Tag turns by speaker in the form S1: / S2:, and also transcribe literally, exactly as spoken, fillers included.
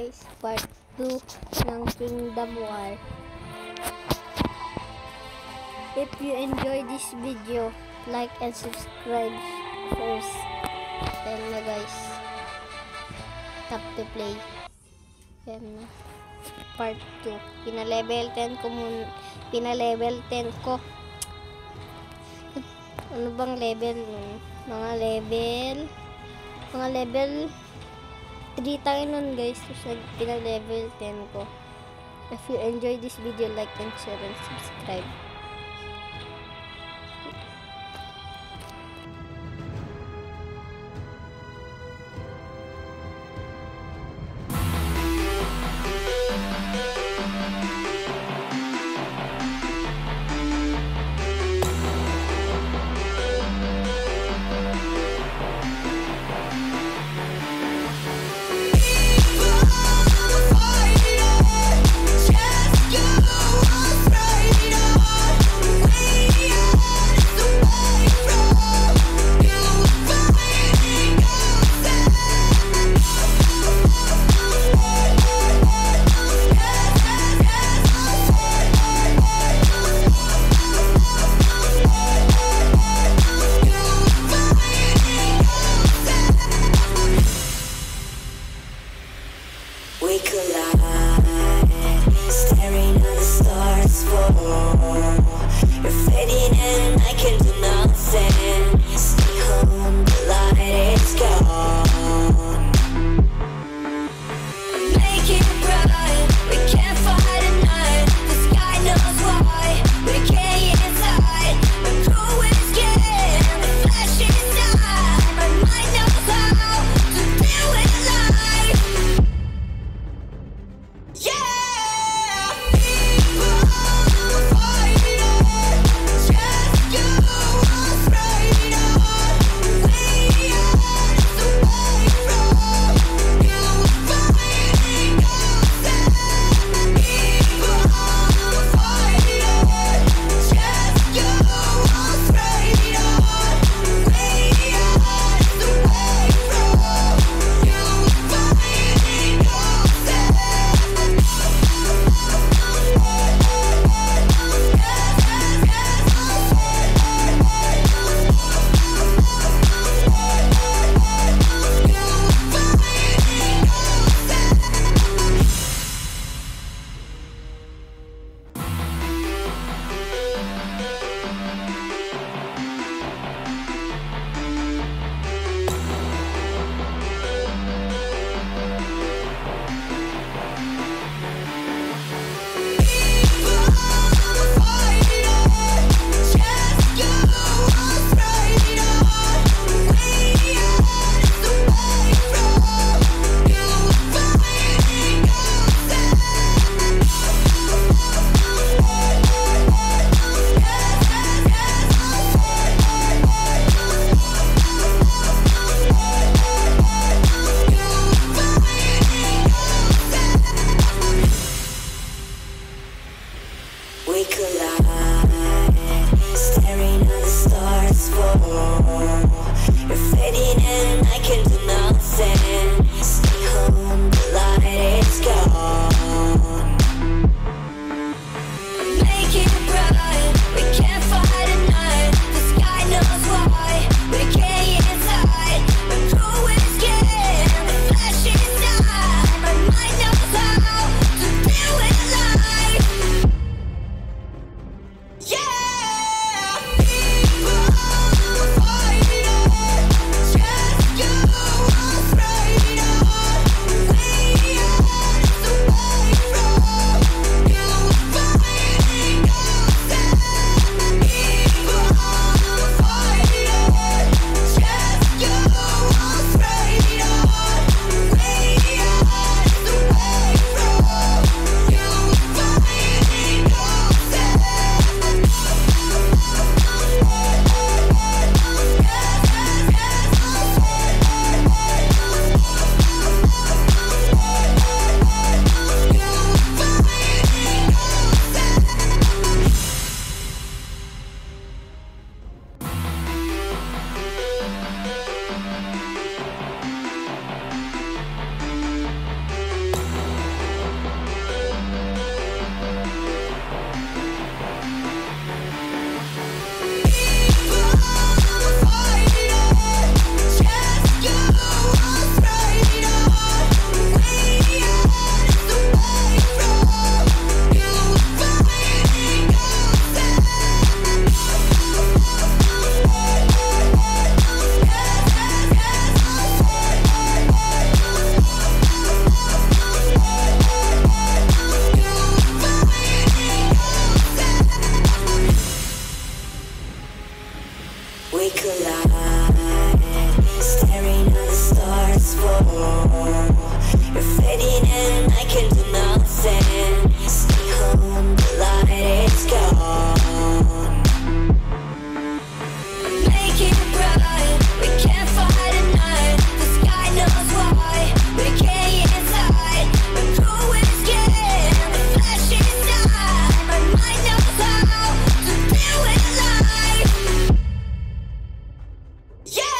S1: guys, part two ng Kingdom War. If you enjoy this video, like and subscribe first. Then na guys, tap to play. Yan na. Part two. Pina-level ten ko muna. Pina-level ten ko. Ano bang level nun? Mga level. Mga level three tayo nun guys. So, pina-level ten ko. If you enjoy this video, like and share and subscribe.
S2: We collide, staring at the stars fall. You're fading and I can do nothing. Stay home, the light is gone. Make it bright, we can't fight at night. The sky knows why, we can't inside. My crew is scared, the flash inside. My mind knows how to deal with life. We collide, staring at the stars fall. You're fading and I can do nothing. Stay home, the light is gone. Make it bright, we can't fight at night. The sky knows why, we can't inside. My crew is scared, the flash inside. My mind knows how to deal with life. Just go straight on. We are collide, staring at the stars fall. You're fading and I can do nothing. Stay home, the light is gone. Make it bright, we can't fight at night. The sky knows why, we can't get inside. My crew is scared, the flash inside. My mind knows how to deal with life. Yeah!